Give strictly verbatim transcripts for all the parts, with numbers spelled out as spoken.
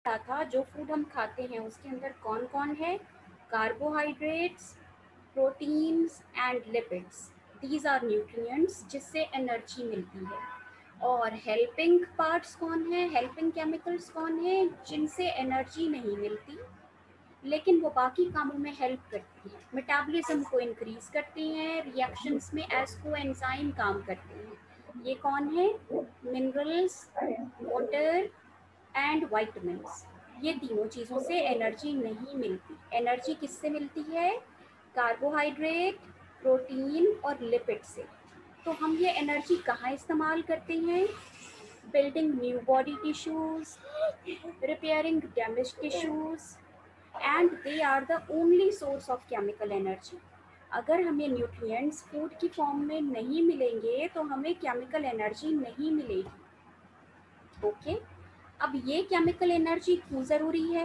रहा था जो फूड हम खाते हैं उसके अंदर कौन कौन है, carbohydrates, proteins and lipids. These are nutrients जिससे एनर्जी मिलती है। और हेल्पिंग पार्ट्स कौन है, हेल्पिंग केमिकल्स कौन है, जिनसे एनर्जी नहीं मिलती लेकिन वो बाकी कामों में हेल्प करती हैं, मेटाबॉलिज्म को इंक्रीज करती हैं, रिएक्शंस में एज कोएंजाइम काम करते हैं। ये कौन है, मिनरल्स, वाटर एंड वाइटमिन्स। ये तीनों चीज़ों से एनर्जी नहीं मिलती। एनर्जी किससे मिलती है, कार्बोहाइड्रेट, प्रोटीन और लिपिड से। तो हम ये एनर्जी कहाँ इस्तेमाल करते हैं, building new body tissues, repairing damage tissues, and they are the only source of chemical energy. अगर हमें न्यूट्रिएंट्स फूड की फॉर्म में नहीं मिलेंगे तो हमें केमिकल एनर्जी नहीं मिलेगी। ओके, अब ये केमिकल एनर्जी क्यों ज़रूरी है,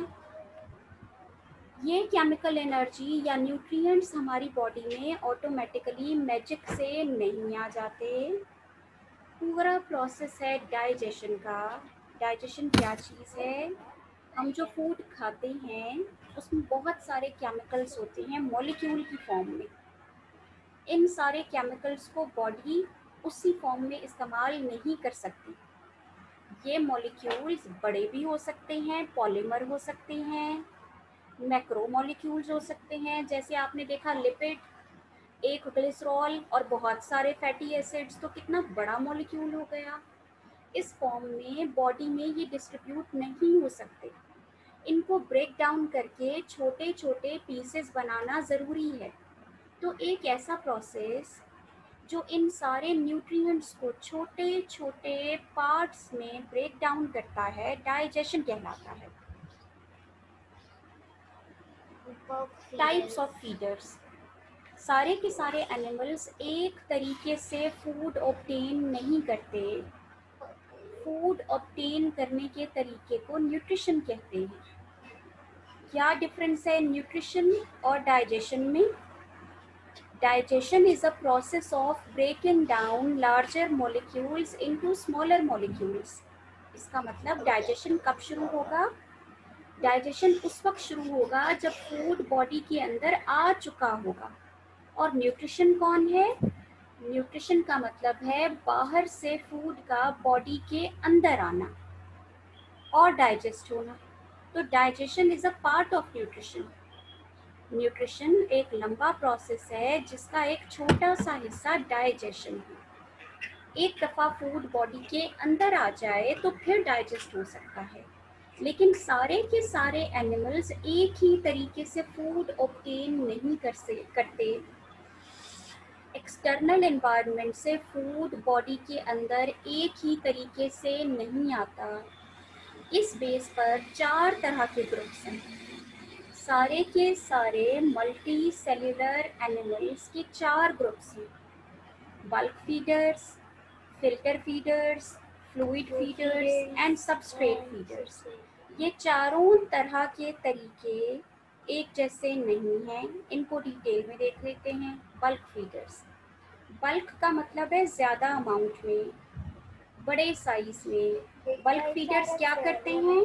ये केमिकल एनर्जी या न्यूट्रिएंट्स हमारी बॉडी में ऑटोमेटिकली मैजिक से नहीं आ जाते। पूरा प्रोसेस है डाइजेशन का। डाइजेशन क्या चीज़ है, हम जो फूड खाते हैं उसमें बहुत सारे केमिकल्स होते हैं मॉलिक्यूल की फॉर्म में। इन सारे केमिकल्स को बॉडी उसी फॉर्म में इस्तेमाल नहीं कर सकती। ये मॉलिक्यूल्स बड़े भी हो सकते हैं, पॉलीमर हो सकते हैं, मैक्रो मॉलिक्यूल्स हो सकते हैं। जैसे आपने देखा लिपिड, एक ग्लिसरॉल और बहुत सारे फैटी एसिड्स, तो कितना बड़ा मॉलिक्यूल हो गया। इस फॉर्म में बॉडी में ये डिस्ट्रीब्यूट नहीं हो सकते। इनको ब्रेक डाउन करके छोटे छोटे पीसेस बनाना ज़रूरी है। तो एक ऐसा प्रोसेस जो इन सारे न्यूट्रिएंट्स को छोटे छोटे पार्ट्स में ब्रेक डाउन करता है, डाइजेशन कहलाता है। टाइप्स ऑफ फीडर्स, सारे के सारे एनिमल्स एक तरीके से फूड ऑब्टेन नहीं करते। फूड ऑब्टेन करने के तरीके को न्यूट्रिशन कहते हैं। क्या डिफरेंस है न्यूट्रिशन और डाइजेशन में, digestion is a process of breaking down larger molecules into smaller molecules. इसका मतलब डाइजेशन कब शुरू होगा, डाइजेशन उस वक्त शुरू होगा जब फूड बॉडी के अंदर आ चुका होगा। और न्यूट्रिशन कौन है, न्यूट्रिशन का मतलब है बाहर से फूड का बॉडी के अंदर आना और डाइजेस्ट होना। तो digestion is a part of nutrition. Nutrition एक लंबा प्रोसेस है जिसका एक छोटा सा हिस्सा डाइजेशन है। एक दफ़ा फूड बॉडी के अंदर आ जाए तो फिर डाइजेस्ट हो सकता है। लेकिन सारे के सारे एनिमल्स एक ही तरीके से फूड ऑब्टेन नहीं कर से करते। एक्सटर्नल एनवायरनमेंट से फूड बॉडी के अंदर एक ही तरीके से नहीं आता। इस बेस पर चार तरह के ग्रुप्स हैं। सारे के सारे मल्टी सेल्यूलर एनिमल्स के चार ग्रुप्स हैं, bulk feeders, filter feeders, fluid feeders and substrate feeders. ये चारों तरह के तरीके एक जैसे नहीं हैं, इनको डिटेल में देख लेते हैं। बल्क फीडर्स, बल्क का मतलब है ज़्यादा अमाउंट में, बड़े साइज में। बल्क फीडर्स क्या करते हैं,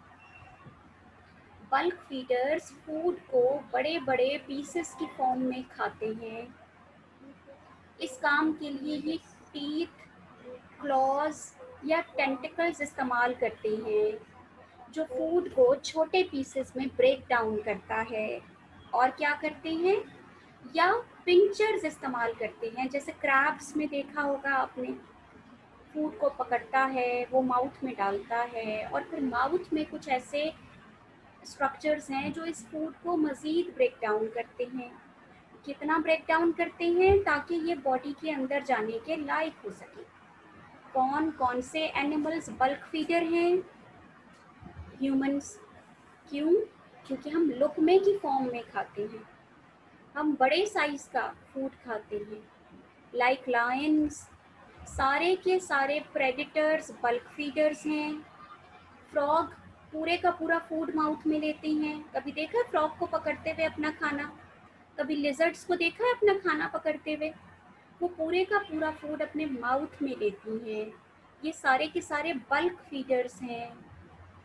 बल्क फीडर्स फूड को बड़े बड़े पीसेस की फॉर्म में खाते हैं। इस काम के लिए ये टीथ, क्लॉज या टेंटिकल्स इस्तेमाल करते हैं जो फूड को छोटे पीसेस में ब्रेक डाउन करता है। और क्या करते हैं, या पिंचर्स इस्तेमाल करते हैं। जैसे क्रैब्स में देखा होगा आपने, फूड को पकड़ता है, वो माउथ में डालता है और फिर माउथ में कुछ ऐसे स्ट्रक्चर्स हैं जो इस फूड को मज़ीद ब्रेक डाउन करते हैं। कितना ब्रेक डाउन करते हैं, ताकि ये बॉडी के अंदर जाने के लायक हो सके। कौन कौन से एनिमल्स बल्क फीडर हैं, ह्यूमंस। क्यों, क्योंकि हम लुकमे की फॉर्म में खाते हैं, हम बड़े साइज़ का फूड खाते हैं, लाइक लायंस। सारे के सारे प्रेडिटर्स बल्क फीडर्स हैं। फ्रॉग पूरे का पूरा फूड माउथ में लेते हैं। कभी देखा है फ्रॉग को पकड़ते हुए अपना खाना, कभी लिजर्ड्स को देखा है अपना खाना पकड़ते हुए, वो पूरे का पूरा फूड अपने माउथ में लेती हैं। ये सारे के सारे बल्क फीडर्स हैं।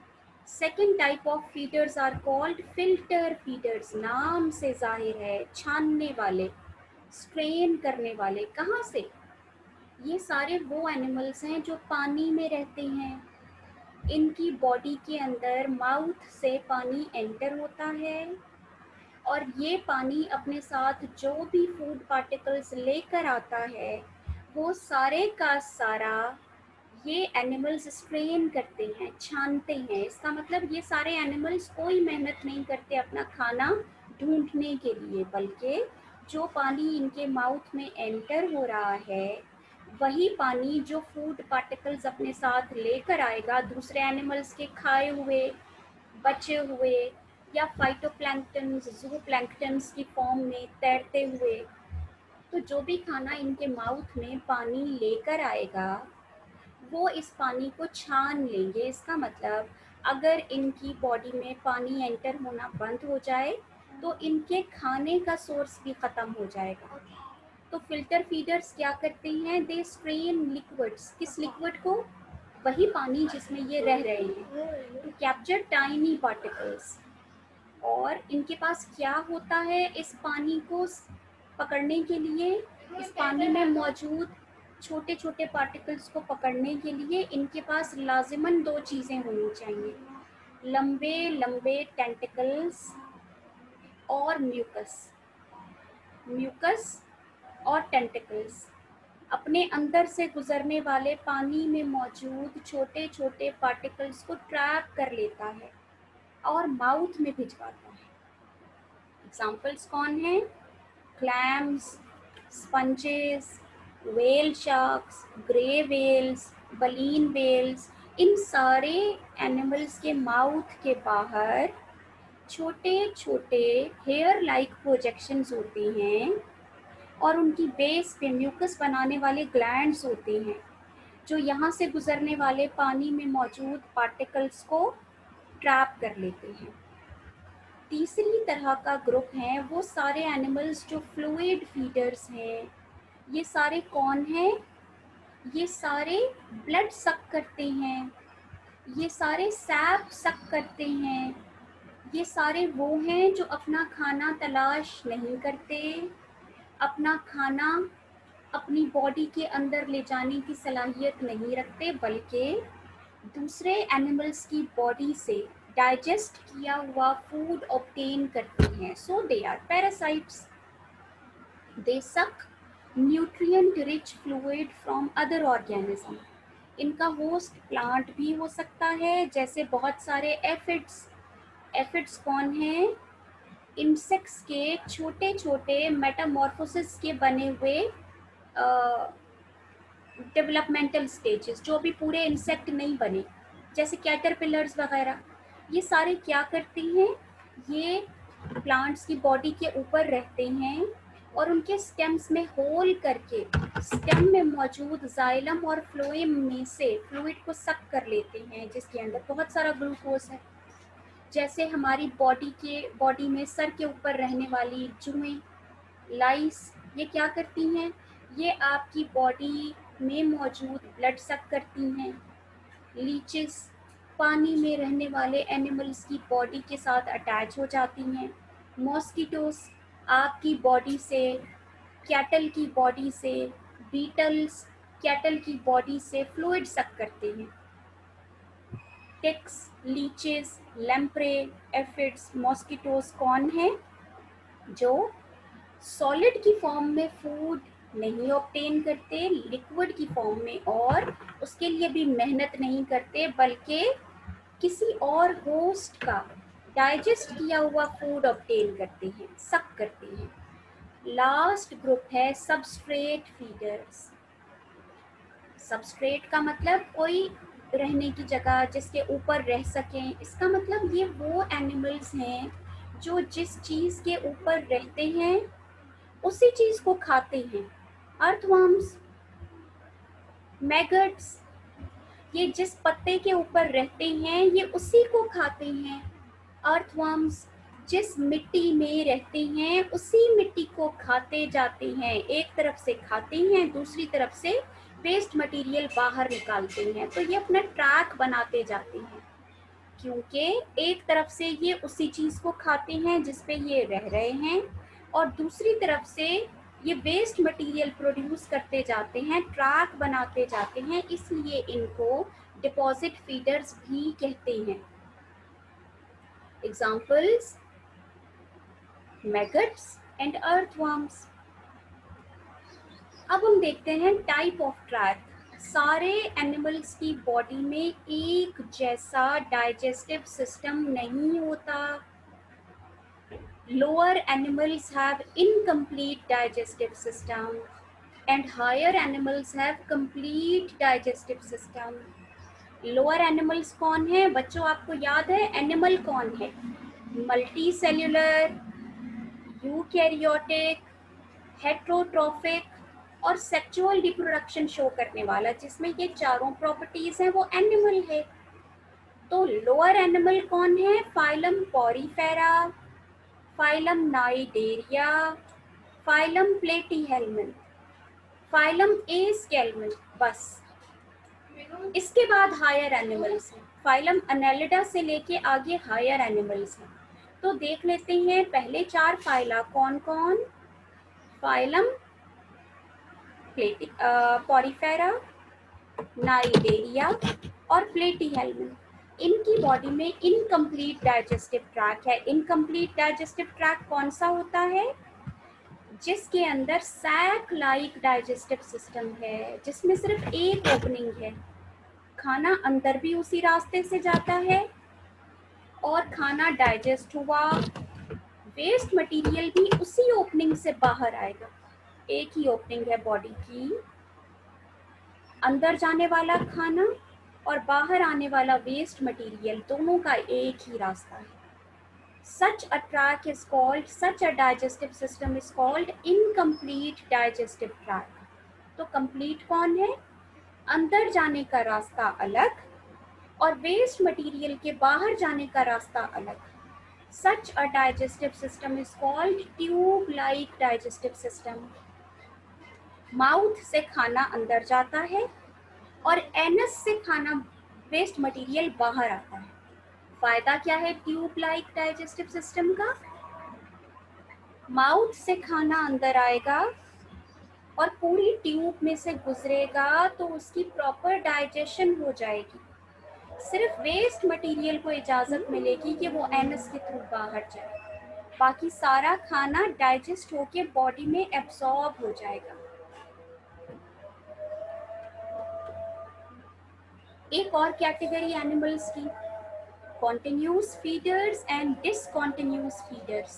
Second type of feeders are called filter feeders. नाम से जाहिर है, छानने वाले, स्ट्रेन करने वाले। कहाँ से? ये सारे वो एनिमल्स हैं जो पानी में रहते हैं। इनकी बॉडी के अंदर माउथ से पानी एंटर होता है और ये पानी अपने साथ जो भी फूड पार्टिकल्स लेकर आता है वो सारे का सारा ये एनिमल्स स्ट्रेन करते हैं, छानते हैं। इसका मतलब ये सारे एनिमल्स कोई मेहनत नहीं करते अपना खाना ढूंढने के लिए, बल्कि जो पानी इनके माउथ में एंटर हो रहा है वही पानी जो फूड पार्टिकल्स अपने साथ लेकर आएगा दूसरे एनिमल्स के खाए हुए, बचे हुए या फाइटोप्लैंक्टन्स, ज़ूप्लैंक्टन्स की फॉर्म में तैरते हुए, तो जो भी खाना इनके माउथ में पानी लेकर आएगा वो इस पानी को छान लेंगे। इसका मतलब अगर इनकी बॉडी में पानी एंटर होना बंद हो जाए तो इनके खाने का सोर्स भी ख़त्म हो जाएगा। तो फिल्टर फीडर्स क्या करते हैं? They strain liquids. किस लिक्विड को? वही पानी जिसमें ये रह रहे हैं, टू कैप्चर टाइनी पार्टिकल्स। और इनके पास क्या होता है इस पानी को पकड़ने के लिए? इस पानी में मौजूद छोटे छोटे पार्टिकल्स को पकड़ने के लिए इनके पास लाजिमन दो चीज़ें होनी चाहिए, लंबे लंबे टेंटिकल्स और म्यूकस। म्यूकस और टेंटिकल्स अपने अंदर से गुजरने वाले पानी में मौजूद छोटे छोटे पार्टिकल्स को ट्रैप कर लेता है और माउथ में भिजवाता है। एग्जाम्पल्स कौन हैं? Clams, sponges, whale sharks, grey whales, baleen whales. इन सारे एनिमल्स के माउथ के बाहर छोटे छोटे हेयर लाइक प्रोजेक्शंस होते हैं और उनकी बेस पे म्यूकस बनाने वाले ग्लैंड्स होते हैं जो यहाँ से गुजरने वाले पानी में मौजूद पार्टिकल्स को ट्रैप कर लेते हैं। तीसरी तरह का ग्रुप है वो सारे एनिमल्स जो फ्लूइड फीडर्स हैं। ये सारे कौन हैं? ये सारे ब्लड सक करते हैं, ये सारे सैप सक करते हैं। ये सारे वो हैं जो अपना खाना तलाश नहीं करते, अपना खाना अपनी बॉडी के अंदर ले जाने की सलाहियत नहीं रखते, बल्कि दूसरे एनिमल्स की बॉडी से डाइजेस्ट किया हुआ फूड ऑब्टेन करते हैं। सो they are parasites. They suck nutrient rich fluid from other organism. इनका होस्ट प्लांट भी हो सकता है, जैसे बहुत सारे एफिड्स। एफिड्स कौन हैं? इंसेक्ट्स के छोटे छोटे मेटामॉर्फोसिस के बने हुए डेवलपमेंटल स्टेजेस, जो भी पूरे इंसेक्ट नहीं बने, जैसे कैटरपिलर्स वगैरह। ये सारे क्या करते हैं? ये प्लांट्स की बॉडी के ऊपर रहते हैं और उनके स्टेम्स में होल करके स्टेम में मौजूद जाइलम और फ्लोएम में से फ्लूइड को सक कर लेते हैं, जिसके अंदर बहुत सारा ग्लूकोज है। जैसे हमारी बॉडी के बॉडी में सर के ऊपर रहने वाली जुएं, लाइस, ये क्या करती हैं? ये आपकी बॉडी में मौजूद ब्लड सक करती हैं। लीचेस पानी में रहने वाले एनिमल्स की बॉडी के साथ अटैच हो जाती हैं। मॉस्किटोस आपकी बॉडी से, कैटल की बॉडी से, बीटल्स कैटल की बॉडी से फ्लूइड सक करते हैं। Ticks, leeches, lamprey, aphids, mosquitoes कौन है? जो सॉलिड की फॉर्म में फूड नहीं ऑब्टेन करते, लिक्विड की फॉर्म में, और उसके लिए भी मेहनत नहीं करते, बल्कि किसी और होस्ट का डाइजेस्ट किया हुआ फूड ऑब्टेन करते हैं, सक करते हैं। लास्ट ग्रुप है सबस्ट्रेट फीडर्स। सबस्ट्रेट का मतलब कोई रहने की जगह जिसके ऊपर रह सकें। इसका मतलब ये वो एनिमल्स हैं जो जिस चीज़ के ऊपर रहते हैं उसी चीज़ को खाते हैं। अर्थवर्म्स, मैगट्स, ये जिस पत्ते के ऊपर रहते हैं ये उसी को खाते हैं। अर्थवर्म्स जिस मिट्टी में रहते हैं उसी मिट्टी को खाते जाते हैं। एक तरफ से खाते हैं, दूसरी तरफ से वेस्ट मटेरियल बाहर निकालते हैं। तो ये अपना ट्रैक बनाते जाते हैं। क्योंकि एक तरफ से ये उसी चीज़ को खाते हैं जिस पे ये रह रहे हैं, और दूसरी तरफ से ये वेस्ट मटेरियल प्रोड्यूस करते जाते हैं, ट्रैक बनाते जाते हैं, इसलिए इनको डिपॉजिट फीडर्स भी कहते हैं। Examples, maggots and earthworms. अब हम देखते हैं टाइप ऑफ ट्रैक। सारे एनिमल्स की बॉडी में एक जैसा डाइजेस्टिव सिस्टम नहीं होता। Lower animals have incomplete digestive system and higher animals have complete digestive system. Lower animals कौन है बच्चों, आपको याद है एनिमल कौन है? मल्टी सेल्यूलर, यूकैरियोटिक, हेट्रोट्रॉफिक और सेक्सुअल रिप्रोडक्शन शो करने वाला, जिसमें ये चारों प्रॉपर्टीज हैं, वो एनिमल है। तो लोअर एनिमल कौन है? Phylum Porifera, phylum Cnidaria, phylum Platyhelminth, phylum Aschelminth. बस इसके बाद हायर एनिमल्स हैं। फाइलम अनेलिडा से लेके आगे हायर एनिमल्स हैं। तो देख लेते हैं पहले चार फाइला कौन कौन। फाइलम प्लेटी पॉरीफेरा, नाइडेरिया और प्लेटीहेल्मिन्थ। इनकी बॉडी में इनकम्प्लीट डाइजेस्टिव ट्रैक है। इनकम्प्लीट डाइजेस्टिव ट्रैक कौन सा होता है? जिसके अंदर सैक लाइक डाइजेस्टिव सिस्टम है, जिसमें सिर्फ एक ओपनिंग है, खाना अंदर भी उसी रास्ते से जाता है और खाना डाइजेस्ट हुआ, वेस्ट मटेरियल भी उसी ओपनिंग से बाहर आएगा। एक ही ओपनिंग है बॉडी की, अंदर जाने वाला खाना और बाहर आने वाला वेस्ट मटेरियल, दोनों का एक ही रास्ता है। Such a tract is called, such a digestive system is called incomplete digestive tract. तो complete कौन है? अंदर जाने का रास्ता अलग और वेस्ट मटेरियल के बाहर जाने का रास्ता अलग। Such a digestive system is called tube-like digestive system. Mouth से खाना अंदर जाता है और एनस से खाना वेस्ट मटेरियल बाहर आता है। फायदा क्या है ट्यूब लाइक डाइजेस्टिव सिस्टम का? माउथ से खाना अंदर आएगा और पूरी ट्यूब में से गुजरेगा तो उसकी प्रॉपर डाइजेशन हो जाएगी। सिर्फ वेस्ट मटेरियल को इजाज़त मिलेगी कि वो एनस के थ्रू बाहर जाए, बाकी सारा खाना डाइजेस्ट होके बॉडी में एब्सॉर्ब हो जाएगा। एक और कैटेगरी एनिमल्स की, continuous feeders and discontinuous feeders.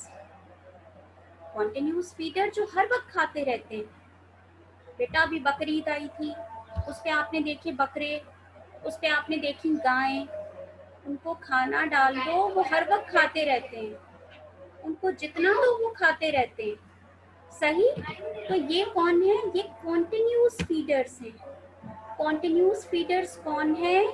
Continuous feeder जो हर वक्त खाते रहते हैं। बेटा अभी बकरीद आई थी, उस पे आपने देखे बकरे, उस पे आपने देखी गायें, उनको खाना डाल दो वो हर वक्त खाते रहते हैं, उनको जितना दो वो खाते रहते हैं, सही? तो ये कौन है? ये कॉन्टिन्यूस फीडर्स हैं। कॉन्टिन्यूस फीडर्स कौन है?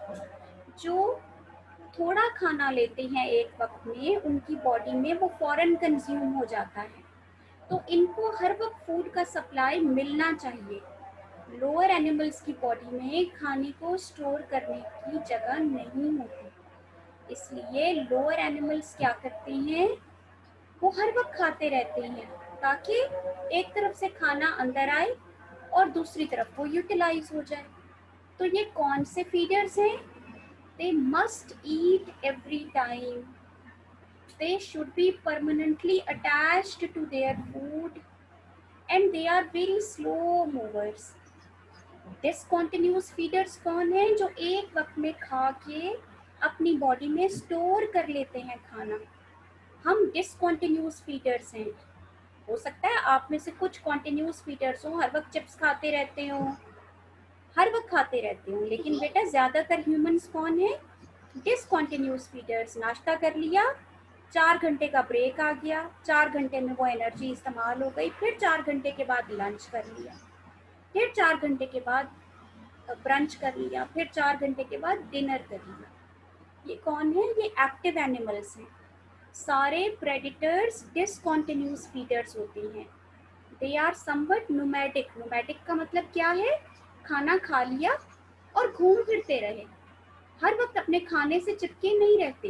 जो थोड़ा खाना लेते हैं एक वक्त में, उनकी बॉडी में वो फौरन कंज्यूम हो जाता है, तो इनको हर वक्त फूड का सप्लाई मिलना चाहिए। लोअर एनिमल्स की बॉडी में खाने को स्टोर करने की जगह नहीं होती, इसलिए लोअर एनिमल्स क्या करते हैं? वो हर वक्त खाते रहते हैं ताकि एक तरफ से खाना अंदर आए और दूसरी तरफ वो यूटिलाइज हो जाए। तो ये कौन से फीडर्स हैं? They must eat every time. They should be permanently attached to their food and they are very slow movers. Discontinuous feeders कौन है? जो एक वक्त में खा के अपनी बॉडी में स्टोर कर लेते हैं खाना, हम डिसकॉन्टिन्यूस फीडर्स हैं। हो सकता है आप में से कुछ कॉन्टिन्यूस फीडर्स हो, हर वक्त चिप्स खाते रहते हो, हर वक्त खाते रहते हो, लेकिन बेटा ज़्यादातर ह्यूमंस कौन है? Discontinuous feeders. नाश्ता कर लिया, चार घंटे का ब्रेक आ गया, चार घंटे में वो एनर्जी इस्तेमाल हो गई, फिर चार घंटे के बाद लंच कर लिया, फिर चार घंटे के बाद ब्रंच कर लिया, फिर चार घंटे के बाद डिनर कर लिया। ये कौन है? ये एक्टिव एनिमल्स हैं। सारे प्रेडिटर्स डिसकॉन्टिन्यूस फीडर्स होते हैं। They are somewhat nomadic. Nomadic का मतलब क्या है? खाना खा लिया और घूम फिरते रहे, हर वक्त अपने खाने से चिपके नहीं रहते।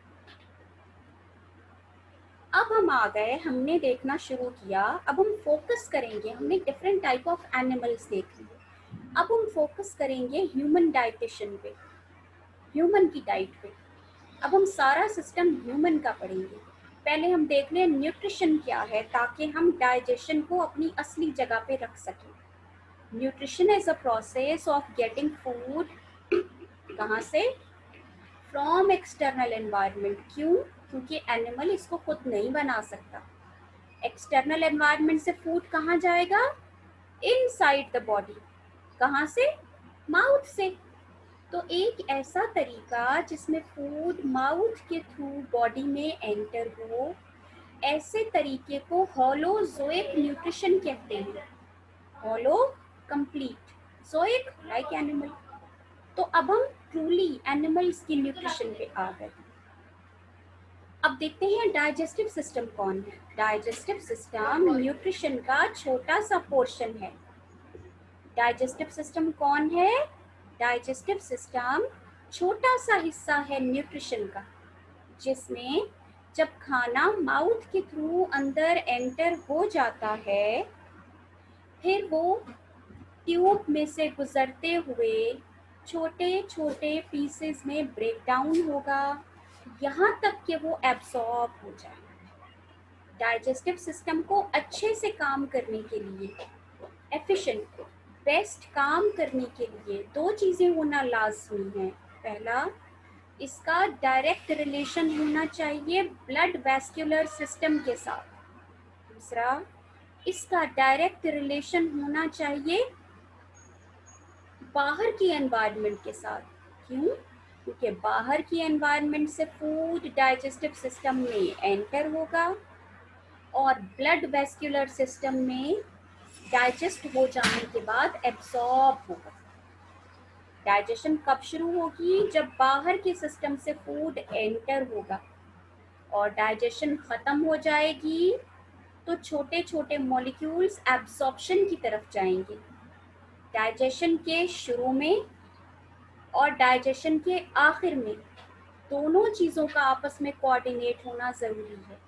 अब हम आ गए, हमने देखना शुरू किया, अब हम फोकस करेंगे, हमने डिफरेंट टाइप ऑफ एनिमल्स देख लिए, अब हम फोकस करेंगे ह्यूमन डाइटिशन पे, ह्यूमन की डाइट पे। अब हम सारा सिस्टम ह्यूमन का पढ़ेंगे। पहले हम देख लें न्यूट्रिशन क्या है, ताकि हम डाइजेशन को अपनी असली जगह पे रख सकें। Nutrition is a process of getting food, कहाँ से? From external environment. क्यों? क्योंकि एनिमल इसको खुद नहीं बना सकता। एक्सटर्नल एनवायरनमेंट से फूड कहाँ जाएगा? Inside the body. कहाँ से? माउथ से। तो एक ऐसा तरीका जिसमें फूड माउथ के थ्रू बॉडी में एंटर हो, ऐसे तरीके को होलोजोइक न्यूट्रिशन कहते हैं। Holo complete, zoic like animal. तो अब हम ट्रूली एनिमल्स की न्यूट्रिशन पे आ गए। अब देखते हैं डाइजेस्टिव सिस्टम कौन है। डाइजेस्टिव सिस्टम न्यूट्रिशन का छोटा सा पोर्शन है। डाइजेस्टिव सिस्टम कौन है? डाइजेस्टिव सिस्टम छोटा सा हिस्सा है न्यूट्रिशन का, जिसमें जब खाना माउथ के थ्रू अंदर एंटर हो जाता है, फिर वो ट्यूब में से गुजरते हुए छोटे छोटे पीसेस में ब्रेक डाउन होगा, यहाँ तक कि वो एब्सॉर्ब हो जाए। डाइजेस्टिव सिस्टम को अच्छे से काम करने के लिए, एफिशिएंट बेस्ट काम करने के लिए दो चीज़ें होना लाजमी है। पहला, इसका डायरेक्ट रिलेशन होना चाहिए ब्लड वैस्कुलर सिस्टम के साथ। दूसरा, इसका डायरेक्ट रिलेशन होना चाहिए बाहर की एनवायरनमेंट के साथ। क्यों? क्योंकि बाहर की एनवायरनमेंट से फूड डाइजेस्टिव सिस्टम में एंटर होगा और ब्लड वैस्कुलर सिस्टम में डाइजेस्ट हो जाने के बाद एब्सॉर्ब होगा। डाइजेशन कब शुरू होगी? जब बाहर के सिस्टम से फूड एंटर होगा, और डाइजेशन खत्म हो जाएगी तो छोटे छोटे मॉलिक्यूल्स एब्सॉर्प्शन की तरफ जाएंगे। डाइजेशन के शुरू में और डाइजेशन के आखिर में दोनों चीज़ों का आपस में कोऑर्डिनेट होना ज़रूरी है।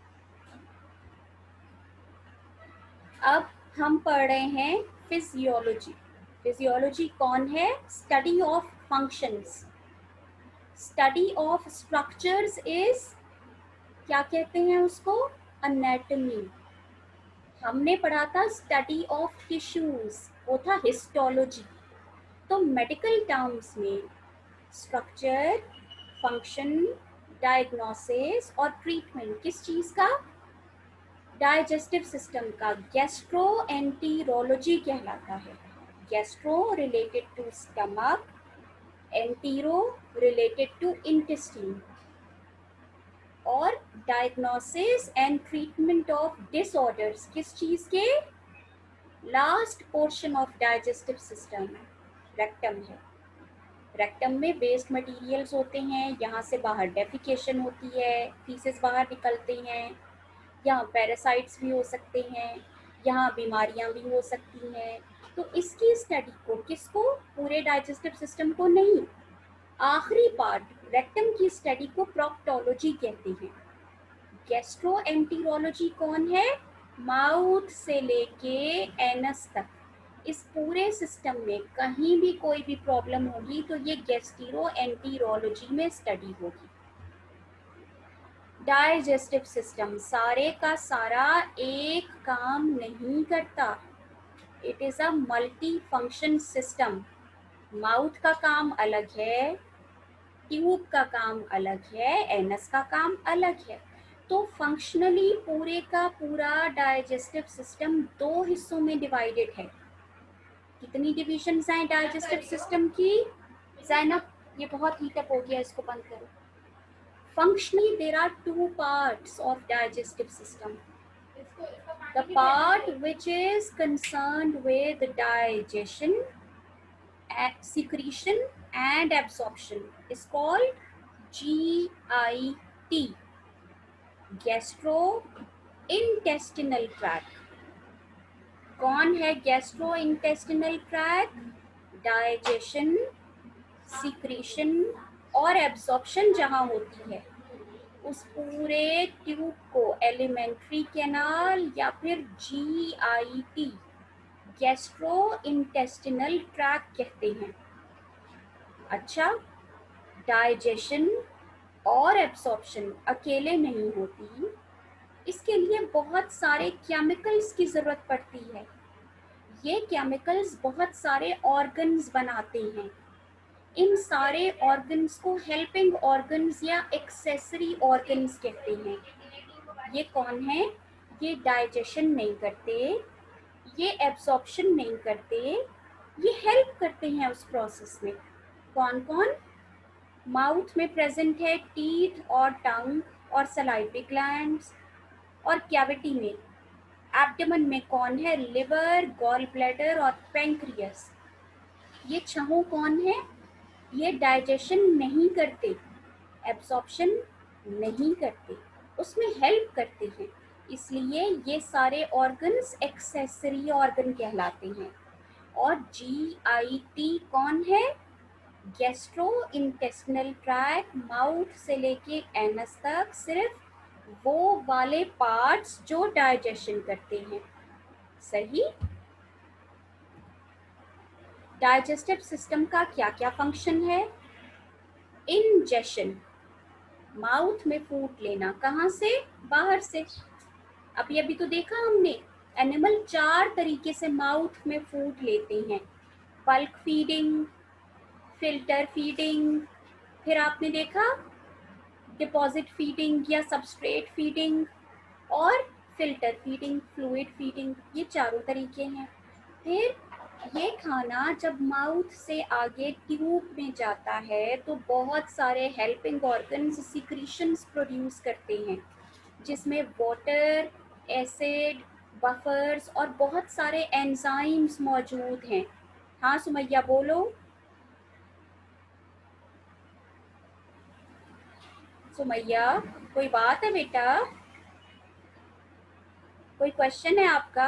अब हम पढ़ रहे हैं फिजियोलॉजी। फिजियोलॉजी कौन है? Study of functions, study of structures is, क्या कहते हैं उसको? एनाटॉमी। हमने पढ़ा था स्टडी ऑफ टिश्यूज, वो था हिस्टोलॉजी। तो मेडिकल टर्म्स में स्ट्रक्चर, फंक्शन, डायग्नोसिस और ट्रीटमेंट किस चीज़ का? डाइजेस्टिव सिस्टम का गैस्ट्रोएंटेरोलॉजी कहलाता है। Gastro related to stomach, entero related to intestine. और diagnosis and treatment of disorders किस चीज़ के? Last portion of digestive system rectum है। रेक्टम में वेस्ट मटेरियल्स होते हैं, यहाँ से बाहर डेफिकेशन होती है, फीसेस बाहर निकलते हैं, यहाँ पैरासाइट्स भी हो सकते हैं, यहाँ बीमारियाँ भी हो सकती हैं। तो इसकी स्टडी को, किसको? पूरे डाइजेस्टिव सिस्टम को नहीं, आखिरी पार्ट रेक्टम की स्टडी को प्रोक्टोलॉजी कहते हैं। गैस्ट्रोएंटेरोलॉजी कौन है? माउथ से लेके एनस तक, इस पूरे सिस्टम में कहीं भी कोई भी प्रॉब्लम होगी तो ये गैस्ट्रोएंटेरोलॉजी में स्टडी होगी। डाइजेस्टिव सिस्टम सारे का सारा एक काम नहीं करता, it is a multi function system. Mouth का काम अलग है, ट्यूब का काम अलग है, एनस का काम अलग है। तो फंक्शनली पूरे का पूरा डाइजेस्टिव सिस्टम दो हिस्सों में डिवाइडेड है। कितनी डिविजन्स हैं डाइजेस्टिव सिस्टम की? ज़ैनब, ये बहुत हीटअप हो गया, इसको बंद करो। Functionally, there are two parts of digestive system. The part which is concerned with digestion, secretion and absorption is called G I T, gastrointestinal tract. कौन है gastrointestinal tract? Digestion, secretion और एब्जॉर्प्शन जहाँ होती है उस पूरे ट्यूब को elementary canal या फिर G I T gastro intestinal tract कहते हैं। अच्छा, डाइजेशन और एब्सॉर्प्शन अकेले नहीं होती, इसके लिए बहुत सारे केमिकल्स की ज़रूरत पड़ती है। ये केमिकल्स बहुत सारे ऑर्गन्स बनाते हैं। इन सारे ऑर्गन्स को हेल्पिंग ऑर्गन्स या एक्सेसरी ऑर्गन्स कहते हैं। ये कौन है? ये डाइजेशन नहीं करते, ये एब्सॉर्प्शन नहीं करते, ये हेल्प करते हैं उस प्रोसेस में। कौन कौन? माउथ में प्रेजेंट है टीथ और टंग और सलाइवरी ग्लैंड्स, और कैविटी में एब्डोमेन में कौन है? लिवर, गॉल ब्लैडर और पैंक्रियास। ये छहों कौन है? ये डाइजेशन नहीं करते, एब्सॉर्प्शन नहीं करते, उसमें हेल्प करते हैं, इसलिए ये सारे ऑर्गन्स एक्सेसरी ऑर्गन कहलाते हैं। और जी आई टी कौन है? गैस्ट्रो इंटेस्टिनल ट्रैक्ट, माउथ से लेके एनस तक सिर्फ वो वाले पार्ट्स जो डाइजेशन करते हैं। सही। डाइजेस्टिव सिस्टम का क्या क्या फंक्शन है? इंजेशन, माउथ में फूड लेना, कहाँ से? बाहर से। अभी अभी तो देखा हमने, एनिमल चार तरीके से माउथ में फूड लेते हैं। बल्क फीडिंग, फिल्टर फीडिंग, फिर आपने देखा डिपॉजिट फीडिंग या सबस्ट्रेट फीडिंग, और फिल्टर फीडिंग, फ्लूइड फीडिंग। ये चारों तरीके हैं। फिर ये खाना जब माउथ से आगे ट्यूब में जाता है तो बहुत सारे हेल्पिंग ऑर्गन्स सिक्रीशंस प्रोड्यूस करते हैं, जिसमें वाटर, एसिड, बफर्स और बहुत सारे एंजाइम्स मौजूद हैं। हाँ सुमैया बोलो। सुमैया, कोई बात है बेटा? कोई क्वेश्चन है आपका?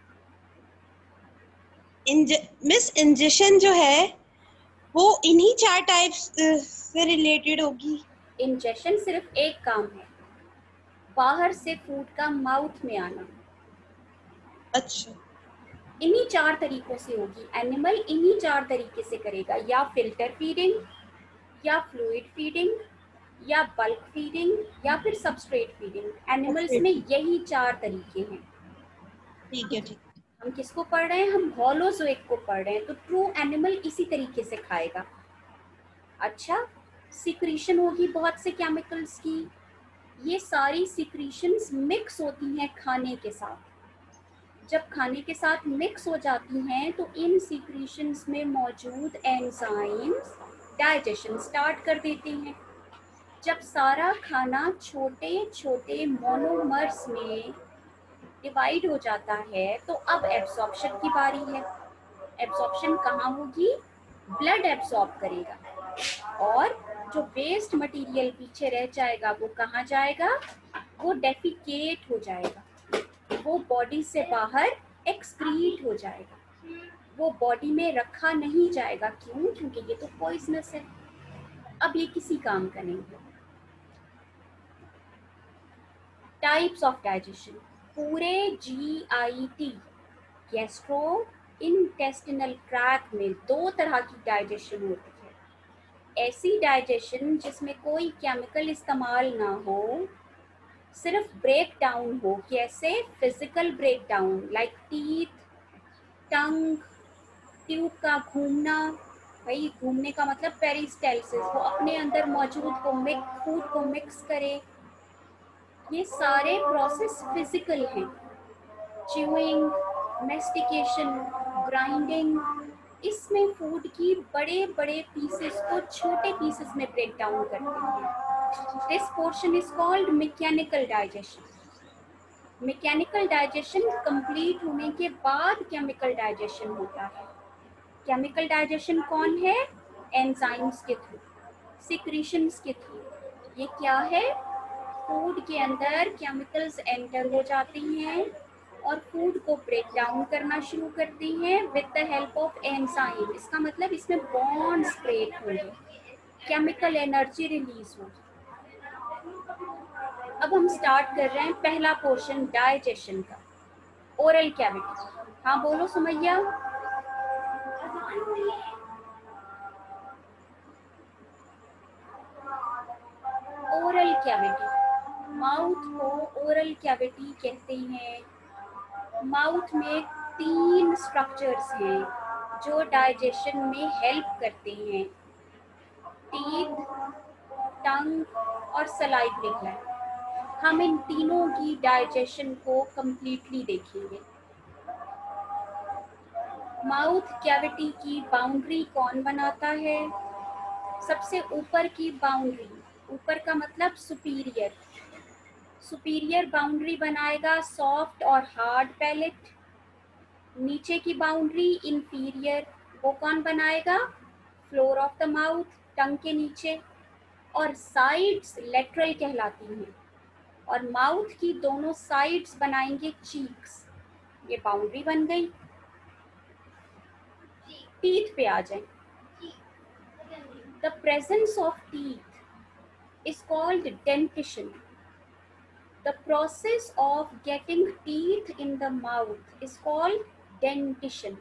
मिस इंजेशन जो है वो इन्हीं चार टाइप्स से रिलेटेड होगी? इंजेशन सिर्फ एक काम है, बाहर से फूड का माउथ में आना। अच्छा, इन्हीं चार तरीकों से होगी। एनिमल इन्हीं चार तरीके से करेगा, या फिल्टर फीडिंग, या फ्लूइड फीडिंग, या बल्क फीडिंग, या फिर सबस्ट्रेट फीडिंग। एनिमल्स में यही चार तरीके हैं। ठीक है। ठीक, हम किसको पढ़ रहे हैं? हम होलोजोइक को पढ़ रहे हैं, तो ट्रू एनिमल इसी तरीके से खाएगा। अच्छा, सिक्रीशन होगी बहुत से केमिकल्स की। ये सारी सिक्रीशंस मिक्स होती हैं खाने के साथ। जब खाने के साथ मिक्स हो जाती हैं तो इन सिक्रीशंस में मौजूद एंजाइम्स डाइजेशन स्टार्ट कर देते हैं। जब सारा खाना छोटे छोटे मोनोमर्स में डिवाइड हो जाता है तो अब एब्सॉर्प्शन की बारी है। एब्सॉर्प्शन कहाँ होगी? ब्लड एब्सॉर्ब करेगा, और जो वेस्ट मटेरियल पीछे रह जाएगा वो कहाँ जाएगा? वो डेफिकेट हो जाएगा, वो बॉडी से बाहर एक्सक्रीट हो जाएगा, वो बॉडी में रखा नहीं जाएगा। क्यों? क्योंकि ये तो पॉइजनस है। अब ये किसी काम का नहीं है। टाइप्स ऑफ डाइजेशन, पूरे G I T gastro intestinal tract में दो तरह की डाइजेशन होती है। ऐसी डाइजेशन जिसमें कोई केमिकल इस्तेमाल ना हो, सिर्फ ब्रेक डाउन हो। कैसे? Physical break down, like teeth, tongue, tube का घूमना। भाई घूमने का मतलब पेरिस्टालसिस, वो अपने अंदर मौजूद को मिक्स फूड को मिक्स करे। ये सारे प्रोसेस फिजिकल हैं। च्यूइंग, मेस्टिकेशन, ग्राइंडिंग, इसमें फूड की बड़े बड़े पीसेस को छोटे पीसेस में ब्रेक डाउन करते हैं। This portion is called mechanical digestion. Mechanical digestion complete होने के बाद केमिकल डाइजेशन होता है। केमिकल डाइजेशन कौन है? एंजाइम्स के थ्रू, सिक्रीशंस के थ्रू। ये क्या है? फूड के अंदर केमिकल्स एंटर हो जाती हैं और फूड को ब्रेक डाउन करना शुरू करती हैं with the help of enzyme. इसका मतलब इसमें बॉन्ड्स क्रिएट होंगे। केमिकल एनर्जी रिलीज होगी। अब हम स्टार्ट कर रहे हैं पहला पोर्शन डाइजेशन का, ओरल कैविटी। हाँ बोलो सुमैया। ओरल कैविटी, माउथ को ओरल कैविटी कहते हैं। माउथ में तीन स्ट्रक्चर्स हैं जो डाइजेशन में हेल्प करते हैं, टीथ, टंग और सलाइवरी ग्लैंड। हम इन तीनों की डाइजेशन को कंप्लीटली देखेंगे। माउथ कैविटी की बाउंड्री कौन बनाता है? सबसे ऊपर की बाउंड्री, ऊपर का मतलब सुपीरियर, सुपीरियर बाउंड्री बनाएगा सॉफ्ट और हार्ड पैलेट। नीचे की बाउंड्री इंफीरियर, वो कौन बनाएगा? Floor of the mouth, tongue के नीचे। और साइड्स लेटरल कहलाती हैं, और माउथ की दोनों साइड्स बनाएंगे चीक्स। ये बाउंड्री बन गई। टीथ पे आ जाए। The presence of teeth is called dentition. The process of getting teeth in the mouth is called dentition.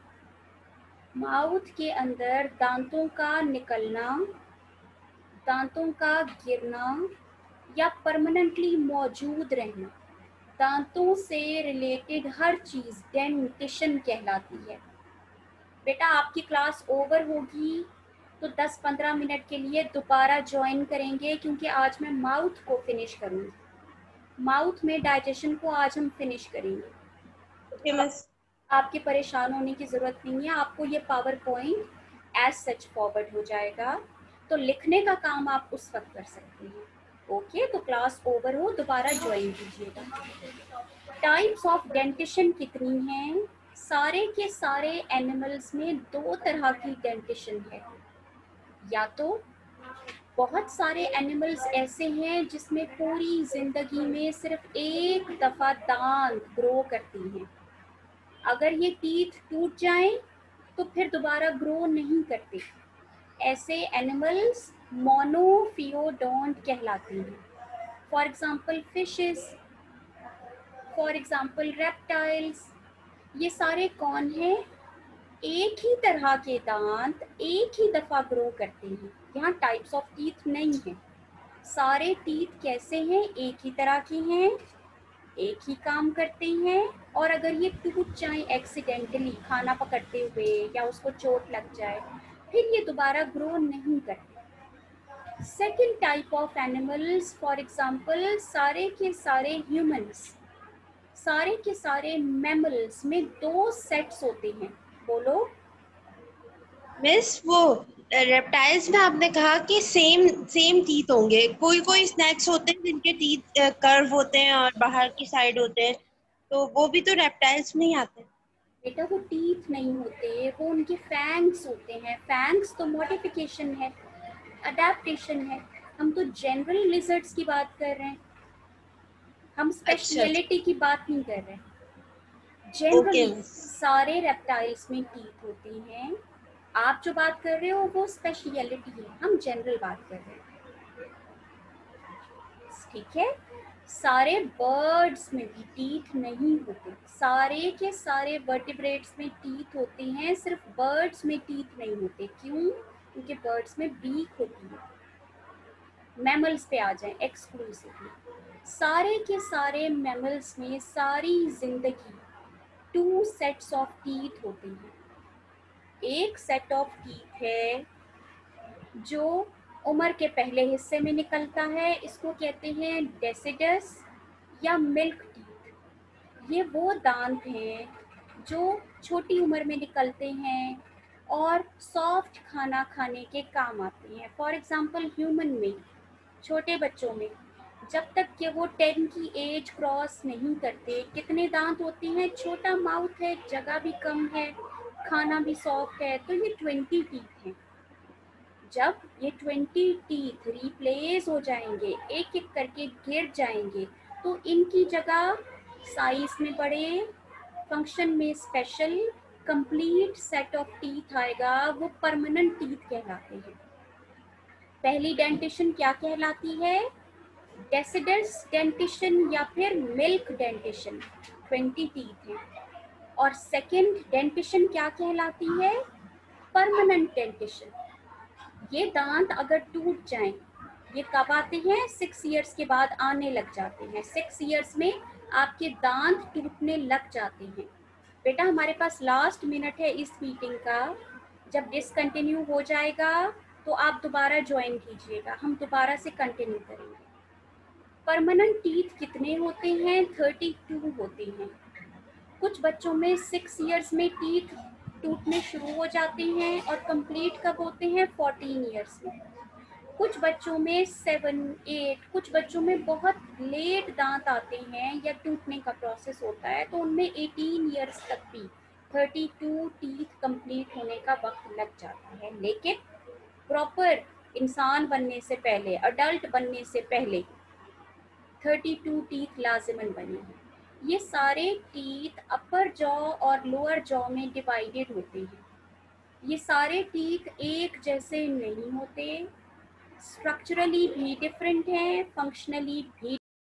Mouth के अंदर दांतों का निकलना, दांतों का गिरना या परमानेंटली मौजूद रहना, दांतों से रिलेटेड हर चीज डेंटिशन कहलाती है। बेटा आपकी क्लास ओवर होगी तो दस पंद्रह मिनट के लिए दोबारा ज्वाइन करेंगे, क्योंकि आज मैं माउथ को फिनिश करूंगी। माउथ में डाइजेशन को आज हम फिनिश करेंगे। Okay miss. आपके परेशान होने की ज़रूरत नहीं है, आपको ये power point as such forward हो जाएगा, तो लिखने का काम आप उस वक्त कर सकते हैं। ओके, तो क्लास ओवर हो दोबारा ज्वाइन कीजिएगा। टाइप्स ऑफ डेंटिशन कितनी हैं? सारे के सारे एनिमल्स में दो तरह की डेंटिशन है। या तो बहुत सारे एनिमल्स ऐसे हैं जिसमें पूरी जिंदगी में सिर्फ एक दफा दांत ग्रो करती हैं। अगर ये टीथ टूट जाएं तो फिर दोबारा ग्रो नहीं करते। ऐसे एनिमल्स मोनोफियोडोंट कहलाते हैं। For example fishes, for example reptiles. ये सारे कौन हैं? एक ही तरह के दांत एक ही दफा ग्रो करते हैं। यहाँ टाइप्स ऑफ टीथ नहीं है। सारे टीथ कैसे हैं? एक ही तरह के हैं, एक ही काम करते हैं, और अगर ये टूट जाए एक्सीडेंटली खाना पकड़ते हुए या उसको चोट लग जाए, फिर ये दोबारा ग्रो नहीं करते। Second type of animals, for example सारे के सारे ह्यूमंस, सारे के सारे मैमल्स में दो सेट्स होते हैं। बोलो मिस वो रेप्टाइल्स में आपने कहा कि सेम सेम टीथ होंगे, कोई कोई स्नैक्स होते हैं जिनके टीथ कर्व होते हैं और बाहर की साइड होते हैं, तो वो भी तो रेप्टाइल्स में ही आते हैं। बेटा वो टीथ नहीं होते, वो उनके फैंग्स होते हैं। फैंग्स तो मॉडिफिकेशन है, अडेप्टेशन है। हम तो जनरल लिजर्ड्स की बात कर रहे हैं, हम अच्छा अच्छा। स्पेशलिटी की बात नहीं कर रहे। Okay generally miss. सारे रेप्टाइल्स में टीथ होती हैं। आप जो बात कर रहे हो वो स्पेशलिटी है, हम जनरल बात कर रहे हैं। ठीक है, सारे बर्ड्स में भी टीथ नहीं होते। सारे के सारे वर्टिब्रेट्स में टीथ होते हैं, सिर्फ बर्ड्स में टीथ नहीं होते। क्यों? क्योंकि बर्ड्स में बीक होती है। मैमल्स पे आ जाएं एक्सक्लूसिवली। सारे के सारे मैमल्स में सारी जिंदगी टू सेट्स ऑफ टीथ होते हैं। एक सेट ऑफ टीथ है जो उम्र के पहले हिस्से में निकलता है, इसको कहते हैं डेसिडस या मिल्क टीथ। ये वो दांत हैं जो छोटी उम्र में निकलते हैं और सॉफ्ट खाना खाने के काम आते हैं। फॉर एग्जांपल ह्यूमन में, छोटे बच्चों में, जब तक कि वो टेन की एज क्रॉस नहीं करते, कितने दांत होते हैं? छोटा माउथ है, जगह भी कम है, खाना भी सॉफ्ट है, तो ये ट्वेंटी टीथ हैं। जब ये ट्वेंटी टीथ रिप्लेस हो जाएंगे, एक एक करके गिर जाएंगे, तो इनकी जगह साइज में बड़े, फंक्शन में special, complete set of teeth आएगा। वो परमानेंट टीथ कहलाते हैं। पहली डेंटिशन क्या कहलाती है? डेसिडस डेंटिशन या फिर मिल्क डेंटिशन, ट्वेंटी टीथ हैं। और सेकंड डेंटिशन क्या कहलाती है? Permanent dentition. ये दांत अगर टूट जाएं, ये कब आते हैं? सिक्स इयर्स के बाद आने लग जाते हैं। सिक्स इयर्स में आपके दांत टूटने लग जाते हैं। बेटा हमारे पास लास्ट मिनट है इस मीटिंग का, जब डिसकंटिन्यू हो जाएगा तो आप दोबारा ज्वाइन कीजिएगा, हम दोबारा से कंटिन्यू करेंगे। परमानेंट टीथ कितने होते हैं? थर्टी टू होते हैं। कुछ बच्चों में सिक्स इयर्स में टीथ टूटने शुरू हो जाते हैं और कंप्लीट कब होते हैं? फोर्टीन इयर्स में। कुछ बच्चों में सेवन एट, कुछ बच्चों में बहुत लेट दांत आते हैं या टूटने का प्रोसेस होता है, तो उनमें एटीन इयर्स तक भी थर्टी टू टीथ कंप्लीट होने का वक्त लग जाता है। लेकिन प्रॉपर इंसान बनने से पहले, अडल्ट बनने से पहले थर्टी टू टीथ लाजिमन बने हैं। ये सारे टीथ अपर जॉ और लोअर जॉ में डिवाइडेड होते हैं। ये सारे टीथ एक जैसे नहीं होते, स्ट्रक्चरली भी डिफरेंट हैं, फंक्शनली भी